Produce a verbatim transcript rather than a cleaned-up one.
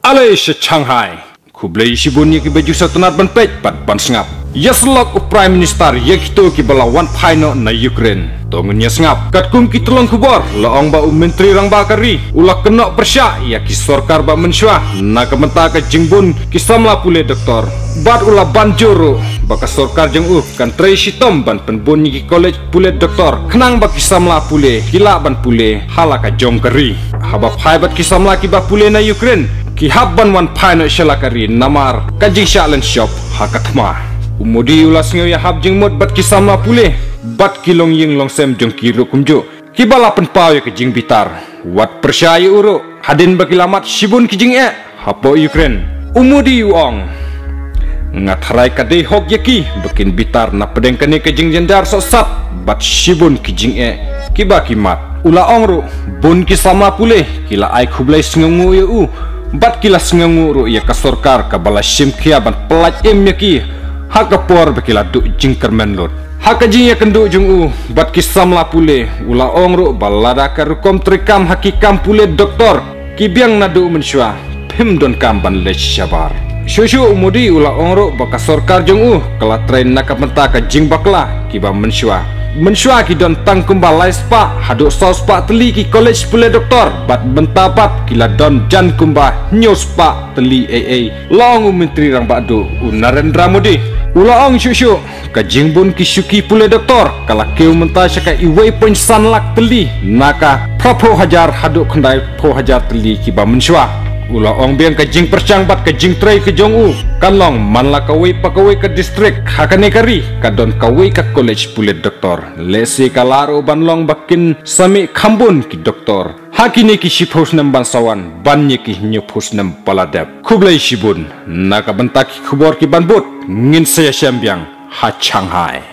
Alay sa Shanghai. Kublay sibun ki baju satunat ban pej pat ban sngap. Yaslok u Prime Minister yakito ki balawan paino na Ukraine. Tongun ya sngap. Kat kum ki tulong kubor laong ba u menteri rang bakari. Ulak kenok persya ya ki sorkar ba mensyua. Na kementa ka jingbun ki samla pule doktor. Bat ula banjuru baka sorkar jeng u kan trei sitom ban penbun ki college pule doktor. Kenang ba ki samla pule kila ban pule halaka jong kari. Habab haibat ki samla ki ba pule na Ukraine. Ki habban wan paino shalakari namar kajing shalen shop hakatma. Umudi ulas ngeu ya hab jing mod bat kisama pule bat kilong ying long sem jong kiro kumjo kibala pen pau ya kejing bitar wat persyai uro hadin bakilamat shibun kijing e hapo Ukraine umudi uong ngatharai kadai hok yaki bakin bitar na pedeng kene kejing jendar sosat bat shibun kijing e kiba kimat ula ongru bun kisama pule kila ai khublai sngungu ya u bat kila sngungu ru ya kasorkar kabala shimkia ban pelaj em yaki haka por bekila du jingker menlot haka jing ya kendu jung u bat kisam la pule ula ongru balada karukom trikam hakikam pule doktor kibiang nadu mensyua pim don kamban le syabar shushu umudi ula ongru baka sorkar jung u kala train nakamenta ka jing bakla kiba mensyua mensyua ki don tangkum balai spa hadu sos pa teli ki college pule doktor bat bentapat kila don jan kumba nyos pa teli aa long menteri rang badu u Narendra Modi ula ong syusyu ka jingbun ki syuki pule doktor kala keu menta syaka iwei poin sanlak teli naka prapo hajar hadu khandai po hajar teli ki ba mensyua ula ong biang ka jing percang bat ka jing trei ke jong u kanlong manla kawei pakawei ka distrik hakane kari ka don kawei ka college pule doktor lesi kalaro banlong bakin sami khambun ki doktor hakini ki shipos nam bansawan banye ki nyupos nam paladap kublai shibun naka bentak ki khubor ki banbut ngin saya syambiang ha Shanghai.